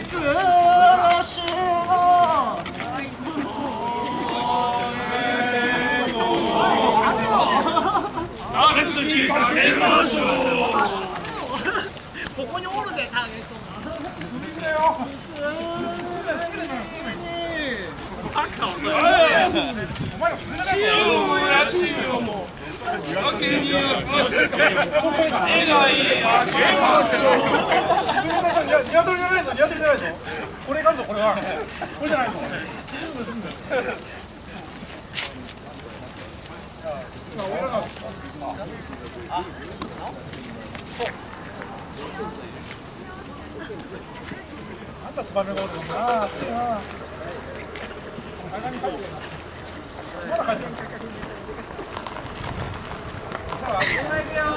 ここにおるでターゲットが。バカお前。チームをやチームをもう。絵がいいや。 ニワトリじゃないぞ、ニワトリじゃないぞ。これがんぞ、これは。これじゃないぞ。あんたつばめがおるもんな。そうやな。まだ帰ってる。さあ、こんな行くよ。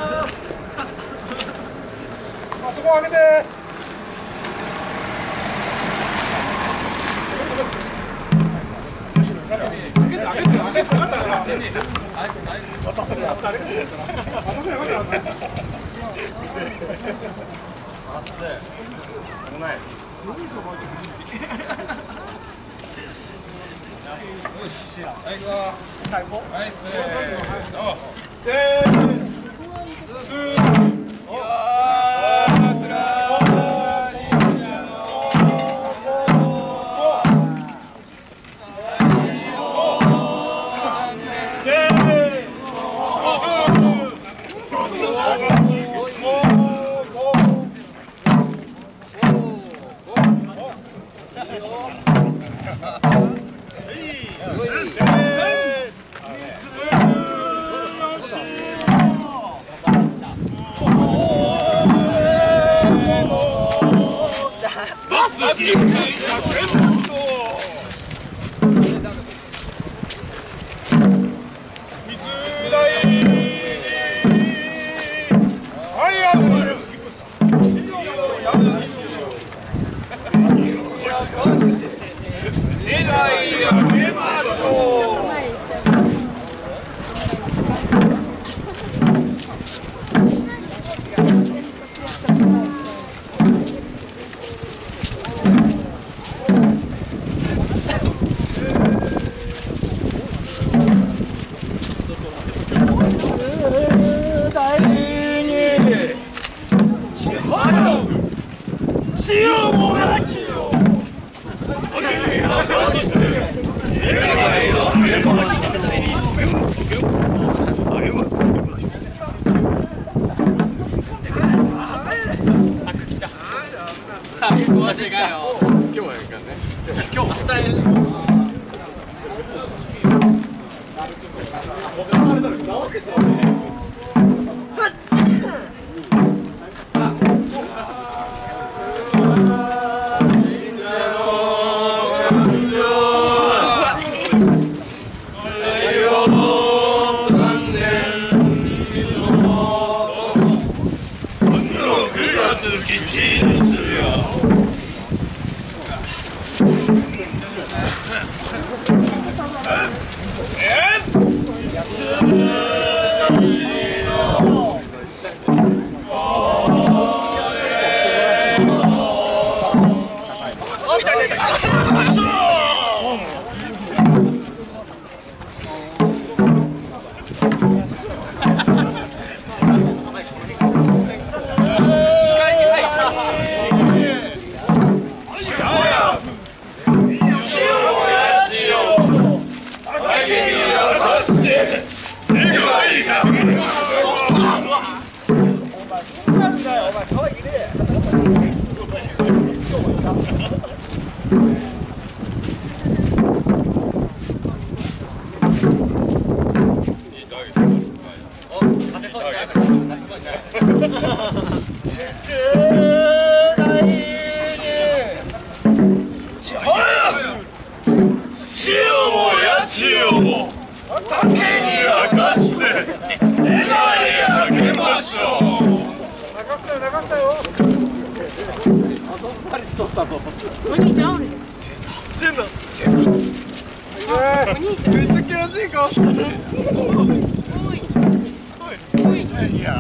あそこ上げて。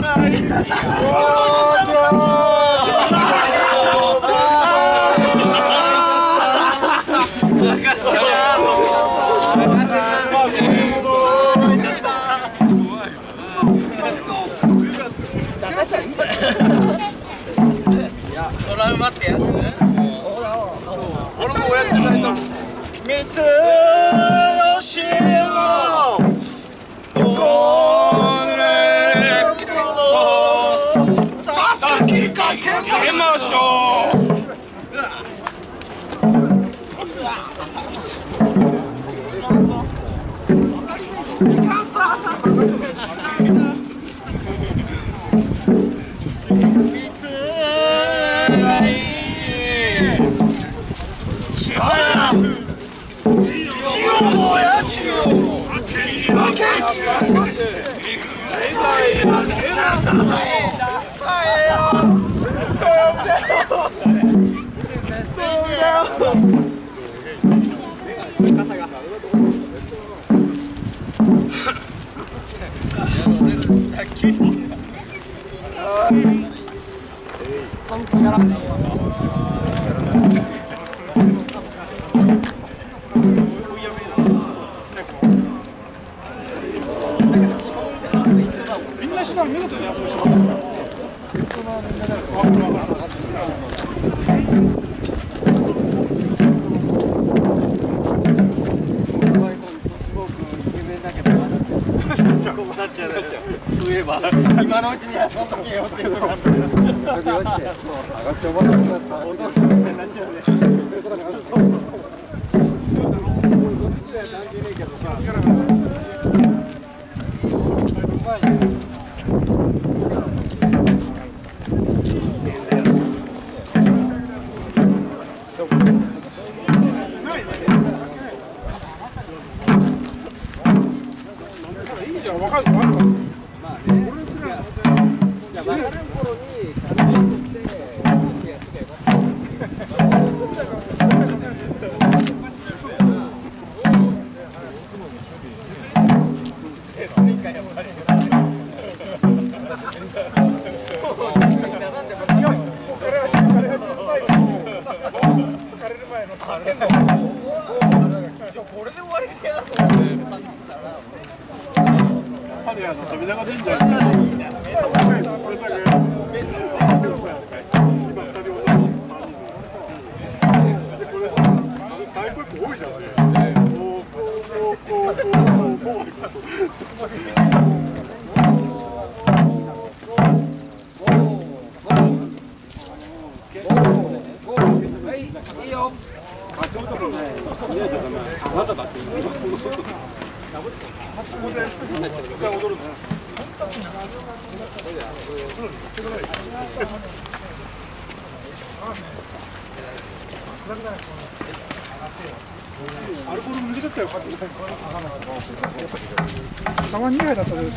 いや馬ってやつ。俺も親父になりたい。三つ吉野これ助けかけましょう。 みんなしてたら見事に遊びし今のうちに遊んどけよっていうのがあって。 いいじゃん、分かる分かる。富永神社多いじゃんね。 いいよ。まだだって。 アルコール抜けちゃったよ。たまに2杯だったで。